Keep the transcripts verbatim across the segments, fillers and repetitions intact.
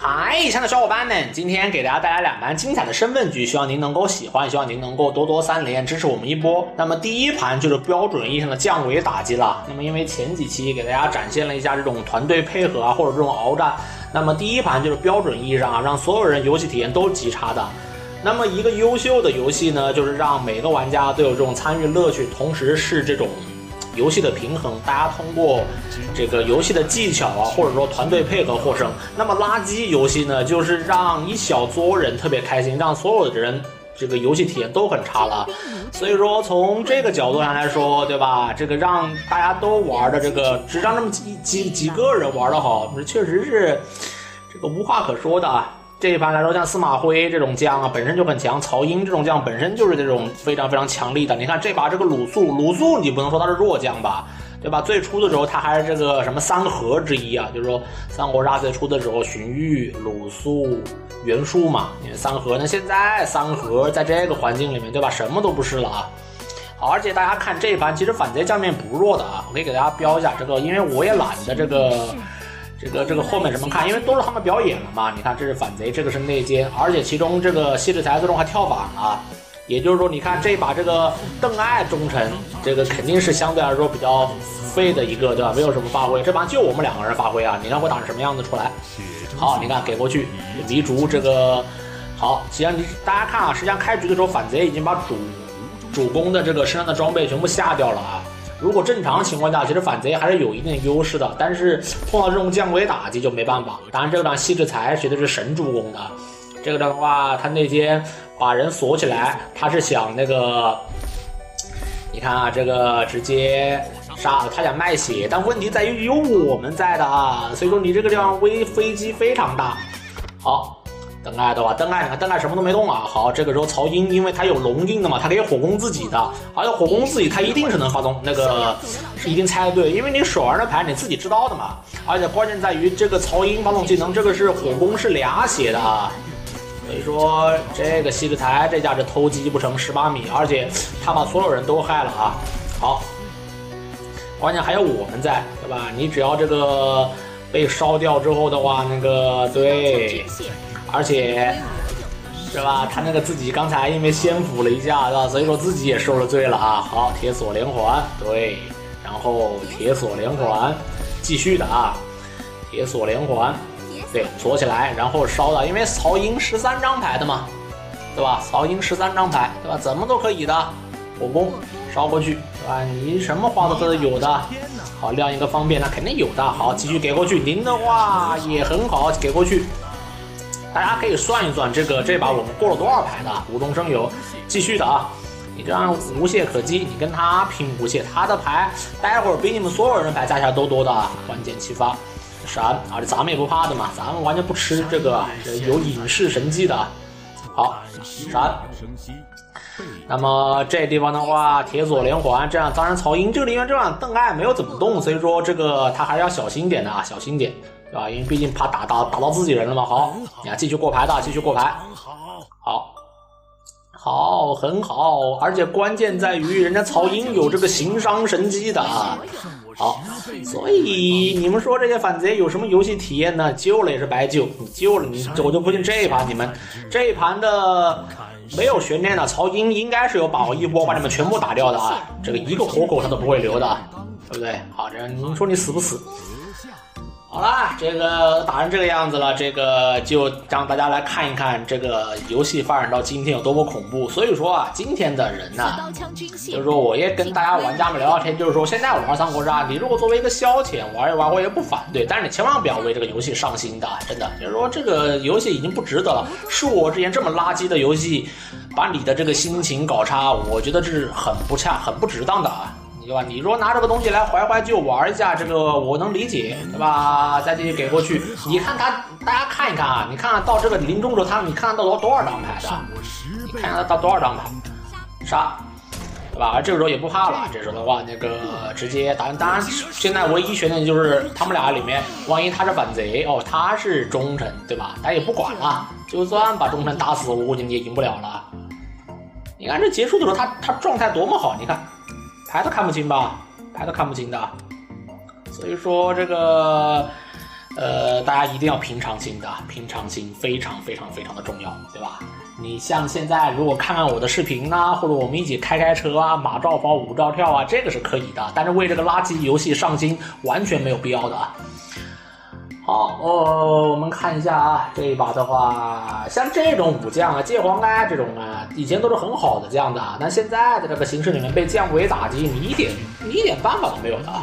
嗨，亲爱的小伙伴们，今天给大家带来两盘精彩的身份局，希望您能够喜欢，希望您能够多多三连支持我们一波。那么第一盘就是标准意义上的降维打击了。那么因为前几期给大家展现了一下这种团队配合啊，或者这种鏖战，那么第一盘就是标准意义上啊，让所有人游戏体验都极差的。那么一个优秀的游戏呢，就是让每个玩家都有这种参与乐趣，同时是这种游戏的平衡，大家通过这个游戏的技巧啊，或者说团队配合获胜。那么垃圾游戏呢，就是让一小撮人特别开心，让所有的人这个游戏体验都很差了。所以说从这个角度上来说，对吧？这个让大家都玩的这个，只让这么几几几个人玩的好，这确实是这个无话可说的啊。这一盘来说，像司马徽这种将啊，本身就很强；曹英这种将本身就是这种非常非常强力的。你看这把这个鲁肃，鲁肃你不能说他是弱将吧，对吧？最初的时候他还是这个什么三合之一啊，就是说三国杀最初的时候，荀彧、鲁肃、袁术嘛，三合。那现在三合在这个环境里面，对吧？什么都不是了啊。好，而且大家看这一盘，其实反贼将面不弱的啊。我可以给大家标一下这个，因为我也懒得这个。这个这个后面什么看，因为都是他们表演了嘛。你看这是反贼，这个是内奸，而且其中这个西智才最终还跳反了。也就是说，你看这把这个邓艾忠臣，这个肯定是相对来说比较废的一个，对吧？没有什么发挥，这把就我们两个人发挥啊。你看会打成什么样子出来？好，你看给过去，糜竺这个好。实际上你大家看啊，实际上开局的时候反贼已经把主主攻的这个身上的装备全部下掉了啊。如果正常情况下，其实反贼还是有一定的优势的，但是碰到这种降维打击就没办法。当然，这个张西智才绝对是神助攻的。这个张的话，他内奸把人锁起来，他是想那个，你看啊，这个直接杀，他想卖血，但问题在于有我们在的啊，所以说你这个地方危飞机非常大。好。邓艾的话，邓艾你看邓艾什么都没动啊。好，这个时候曹英因为他有龙印的嘛，他可以火攻自己的，而且火攻自己他一定是能发动那个，是一定猜的对，因为你手上的牌你自己知道的嘛。而且关键在于这个曹英发动技能，这个是火攻是俩血的啊。所以说这个西智才这下是偷鸡不成蚀把米，而且他把所有人都害了啊。好，关键还有我们在，对吧？你只要这个被烧掉之后的话，那个对。而且，是吧？他那个自己刚才因为先腐了一下，是吧？所以说自己也受了罪了啊。好，铁锁连环，对，然后铁锁连环，继续的啊，铁锁连环，对，锁起来，然后烧的，因为曹英十三张牌的嘛，对吧？曹英十三张牌，对吧？怎么都可以的，火攻烧过去，对吧？你什么花都是有的。好，亮一个方便，那肯定有的。好，继续给过去，您的话也很好，给过去。大家可以算一算这个这把我们过了多少牌的，无中生有，继续的啊！你这样无懈可击，你跟他拼无懈，他的牌待会儿比你们所有人的牌加起来都多的啊！关键启发闪，而且咱们也不怕的嘛，咱们完全不吃这个有隐士神技的。好，闪。那么这地方的话，铁锁连环，这样当然曹英这个地方这样邓艾没有怎么动，所以说这个他还是要小心点的啊，小心点。对吧？因为毕竟怕打到打到自己人了嘛。好，你看继续过牌的，继续过牌。好，好，很好。而且关键在于人家曹英有这个行商神机的啊。好，所以你们说这些反贼有什么游戏体验呢？救了也是白救，你救了你，我就不信这一盘你们这一盘的没有悬念的，曹英应该是有把握一波把你们全部打掉的啊。这个一个活口他都不会留的，对不对？好，这你说你死不死？好啦，这个打成这个样子了，这个就让大家来看一看这个游戏发展到今天有多么恐怖。所以说啊，今天的人呢、啊，就是说我也跟大家玩家们聊聊天，就是说现在玩三国杀，你如果作为一个消遣玩一玩，我也不反对，但是你千万不要为这个游戏上心的，真的，就是说这个游戏已经不值得了。恕我直言，这么垃圾的游戏，把你的这个心情搞差，我觉得这是很不恰、很不值当的啊。对吧？你说拿这个东西来怀怀旧玩一下，这个我能理解，对吧？再继续给过去，你看他，大家看一看啊，你看到这个临终时候，他你看到多多少张牌的？你看他到多少张牌？杀，对吧？而这个时候也不怕了，这时候的话，那个直接打。当然，现在唯一悬念就是他们俩里面，万一他是反贼哦，他是忠臣，对吧？咱也不管了，就算把忠臣打死，我估计你也赢不了了。你看这结束的时候，他他状态多么好，你看。牌都看不清吧，牌都看不清的，所以说这个呃，大家一定要平常心的，平常心非常非常非常的重要，对吧？你像现在如果看看我的视频呐、啊，或者我们一起开开车啊，马照跑，舞照跳啊，这个是可以的，但是为这个垃圾游戏上心，完全没有必要的。好，哦，我们看一下啊，这一把的话，像这种武将啊，界皇盖这种啊，以前都是很好的将的，但现在的这个形势里面被降维打击，你一点你一点办法都没有的。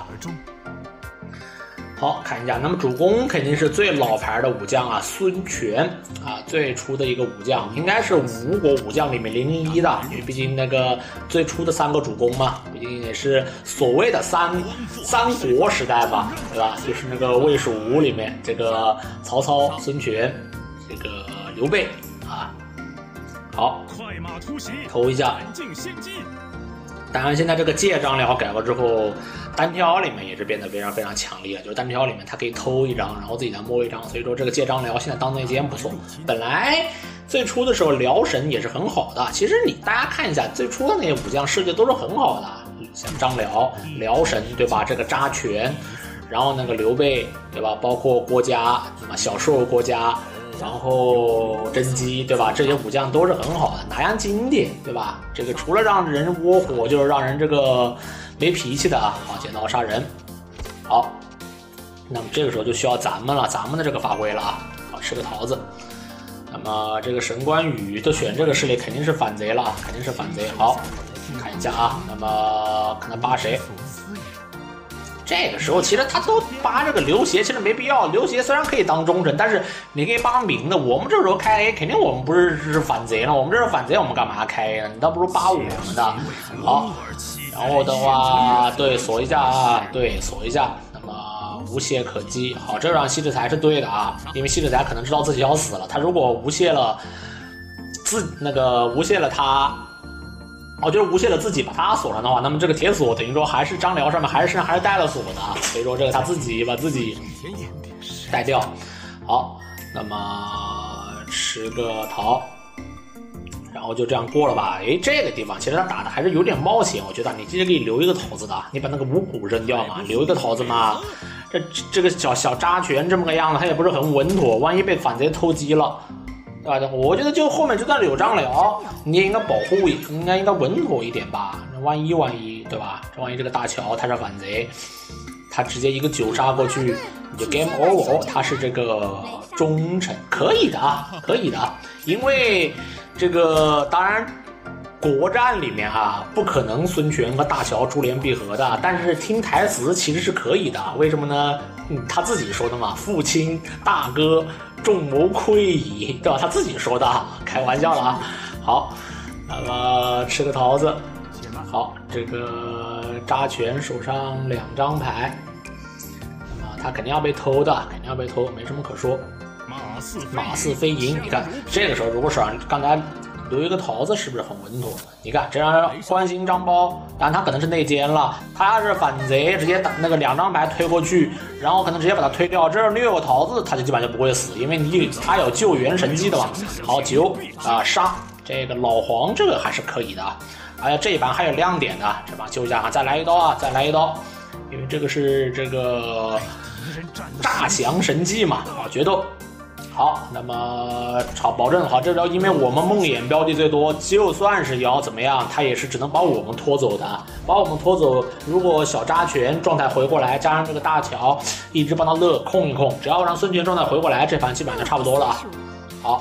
好，看一下，那么主攻肯定是最老牌的武将啊，孙权啊，最初的一个武将，应该是吴国武将里面零零一的，因为毕竟那个最初的三个主攻嘛，毕竟也是所谓的三三国时代吧，对吧？就是那个魏蜀吴里面，这个曹操、孙权，这个刘备啊。好，投一下。当然，现在这个借张辽改了之后，单挑里面也是变得非常非常强烈，就是单挑里面他可以偷一张，然后自己再摸一张，所以说这个借张辽现在当内奸不错。本来最初的时候辽神也是很好的，其实你大家看一下最初的那些武将设计都是很好的，像张辽、辽神对吧？这个扎拳，然后那个刘备对吧？包括郭嘉，对吧？小时候郭嘉。然后甄姬对吧？这些武将都是很好的，哪样经典对吧？这个除了让人窝火，就是让人这个没脾气的啊！好，剪刀杀人。好，那么这个时候就需要咱们了，咱们的这个发挥了啊！好，吃个桃子。那么这个神关羽就选这个势力，肯定是反贼了，肯定是反贼。好，看一下啊，那么看他扒谁？这个时候其实他都扒这个刘协，其实没必要。刘协虽然可以当忠臣，但是你可以扒明的。我们这时候开 A， 肯定我们不是是反贼了，我们这是反贼，我们干嘛开 A 呢？你倒不如扒我们的。好，然后的话，对锁一下啊，对锁一下。那么无懈可击，好，这让西制裁是对的啊，因为西制裁可能知道自己要死了，他如果无懈了自那个无懈了他。哦，就是无懈了自己把他锁上的话，那么这个铁锁等于说还是张辽上面还是身上还是带了锁的，所以说这个他自己把自己带掉。好，那么吃个桃，然后就这样过了吧。诶，这个地方其实他打的还是有点冒险，我觉得你其实可以留一个桃子的，你把那个五谷扔掉嘛，留一个桃子嘛。这这个小小扎拳这么个样子，他也不是很稳妥，万一被反贼偷鸡了。对吧？我觉得就后面就算有张辽，你也应该保护，应该应该稳妥一点吧。万一万一，对吧？这万一这个大乔他是反贼，他直接一个九杀过去，你就 game over。他是这个忠臣，可以的啊，可以的。因为这个当然国战里面啊，不可能孙权和大乔珠联璧合的，但是听台词其实是可以的。为什么呢？嗯，他自己说的嘛，父亲大哥。众谋窥矣，对吧？他自己说的，开玩笑了啊。好，那么吃个桃子。好，这个扎拳手上两张牌，那么他肯定要被偷的，肯定要被偷，没什么可说。马似飞营，你看这个时候如果手上刚才留一个桃子，是不是很稳妥？你看这样关心张苞，当然他可能是内奸了，他要是反贼，直接打那个两张牌推过去，然后可能直接把他推掉。这儿你有桃子，他就基本上就不会死，因为你他有救援神机的嘛。好，九啊杀这个老黄，这个还是可以的。哎呀，这一盘还有亮点的，这把救一下啊，再来一刀啊，再来一刀，因为这个是这个诈降神技嘛，啊，决斗。好，那么好，保证好这招，因为我们梦魇标的最多，就算是要怎么样，他也是只能把我们拖走的，把我们拖走。如果小扎拳状态回过来，加上这个大乔一直帮他乐控一控，只要让孙权状态回过来，这盘基本上就差不多了。好，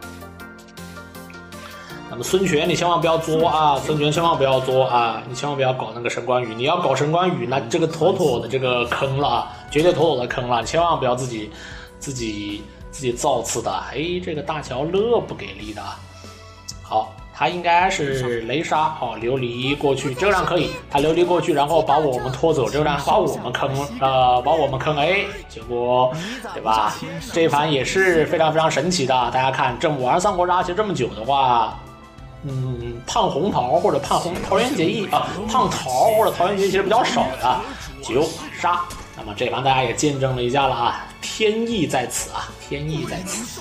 那么孙权你千万不要作啊，孙权千万不要作啊，你千万不要搞那个神关羽，你要搞神关羽，那这个妥妥的这个坑了，绝对妥妥的坑了，你千万不要自己自己。自己造次的，哎，这个大乔乐不给力的。好，他应该是雷杀，好、哦、琉璃过去，这个让可以，他琉璃过去，然后把我们拖走，这个让把我们坑，呃，把我们坑 A， 结果对吧？这一盘也是非常非常神奇的，大家看，这玩三国杀其实这么久的话，嗯，胖红桃或者胖红桃园结义啊，胖桃或者桃园结义其实比较少的，九杀。那么这盘大家也见证了一下了啊，天意在此啊，天意在此。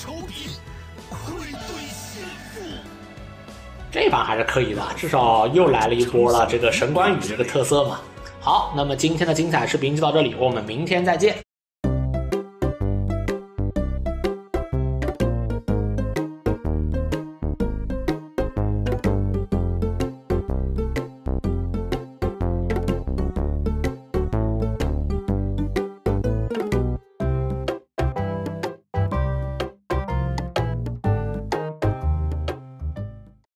这盘还是可以的，至少又来了一波了这个神关羽这个特色嘛。好，那么今天的精彩视频就到这里，我们明天再见。